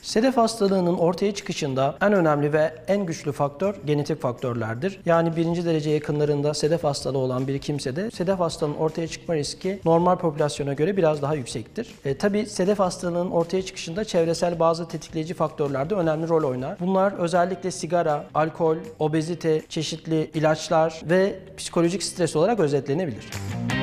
Sedef hastalığının ortaya çıkışında en önemli ve en güçlü faktör genetik faktörlerdir. Yani birinci derece yakınlarında sedef hastalığı olan bir kimsede sedef hastalığının ortaya çıkma riski normal popülasyona göre biraz daha yüksektir. Tabii sedef hastalığının ortaya çıkışında çevresel bazı tetikleyici faktörler de önemli rol oynar. Bunlar özellikle sigara, alkol, obezite, çeşitli ilaçlar ve psikolojik stres olarak özetlenebilir.